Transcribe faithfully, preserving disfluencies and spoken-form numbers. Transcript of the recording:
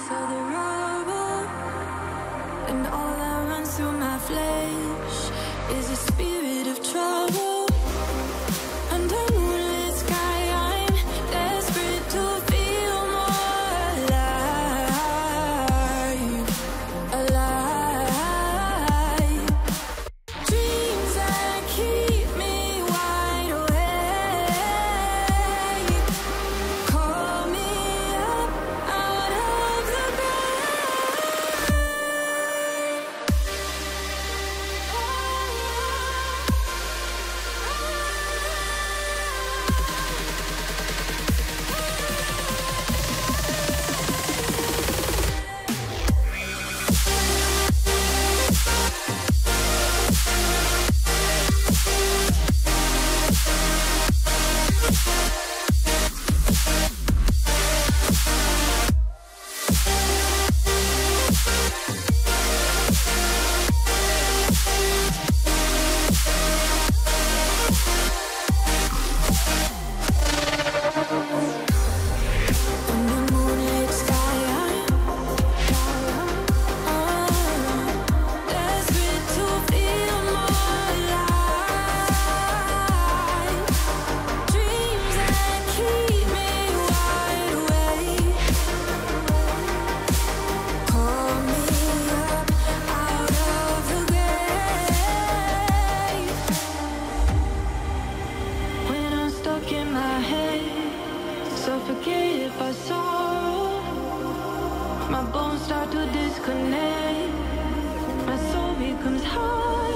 of the rubble, and all that runs through my flesh is a spirit of trouble. Under moonlit sky, I'm desperate to feel more alive, alive. Dreams that keep me wide awake, call me up out of the grave. Under moonlit sky, I'm desperate to feel more alive. Dreams that keep me wide awake, call me up out of the grave. When I'm stuck in my head, suffocate if I sorrow. My bones start to disconnect. My soul becomes hard